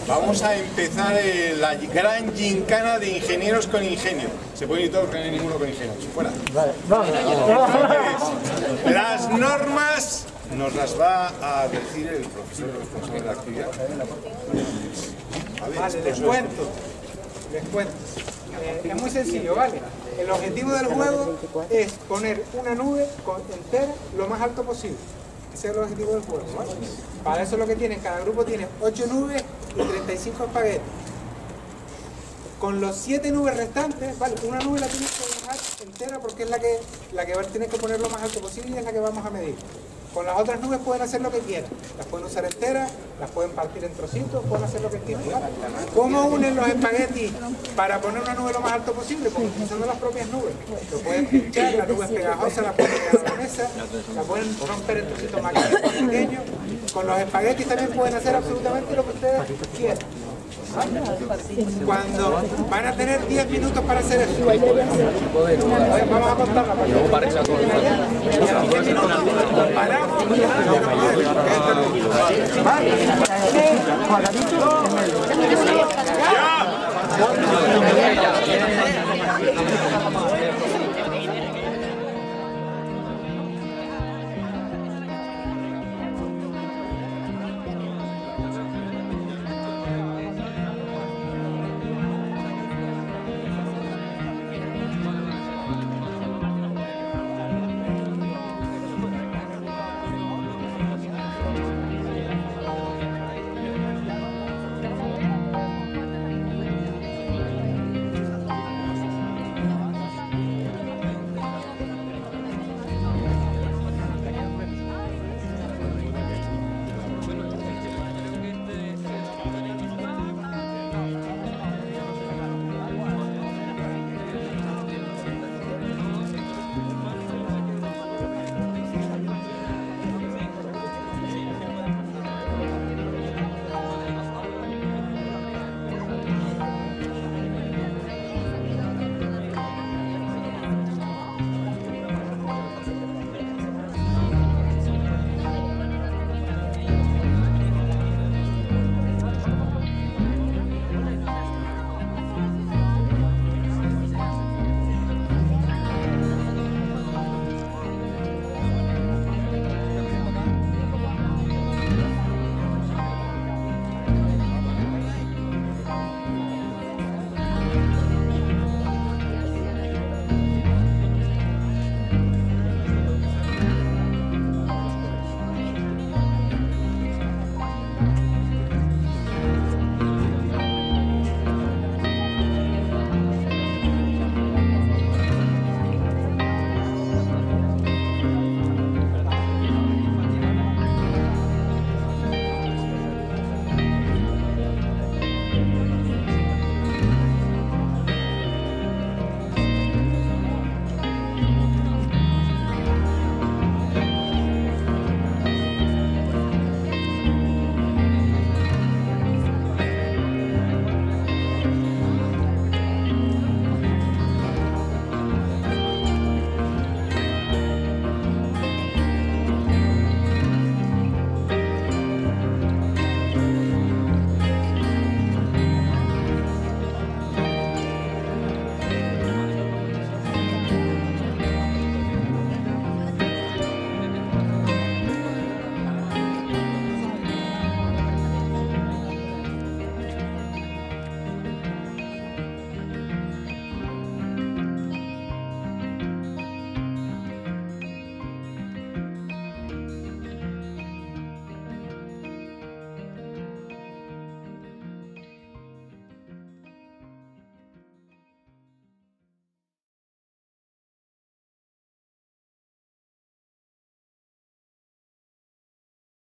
Vamos a empezar la gran gincana de ingenieros con ingenio. Se pueden ir todos, que no hay ninguno con ingenio. Fuera. Vale, vamos. Entonces, las normas nos las va a decir el profesor responsable de la actividad. A ver, vale, les cuento. Es muy sencillo, ¿vale? El objetivo del juego es poner una nube entera lo más alto posible. Ese es el objetivo del juego, ¿vale? Para eso lo que tienen, cada grupo tiene 8 nubes y 35 espaguetis. Con los 7 nubes restantes, ¿vale? Una nube la tienes que dejar entera porque es la que tienes que poner lo más alto posible y es la que vamos a medir. Con las otras nubes pueden hacer lo que quieran. Las pueden usar enteras, las pueden partir en trocitos, pueden hacer lo que quieran. ¿Cómo unen los espaguetis para poner una nube lo más alto posible? Porque utilizando las propias nubes. Lo pueden pinchar, la nube es pegajosa, la pueden pegar a la mesa, la pueden romper en trocitos más pequeños. Con los espaguetis también pueden hacer absolutamente lo que ustedes quieran. Cuando van a tener 10 minutos para hacer eso. Vamos a contarla. Paramos. ¡Ya!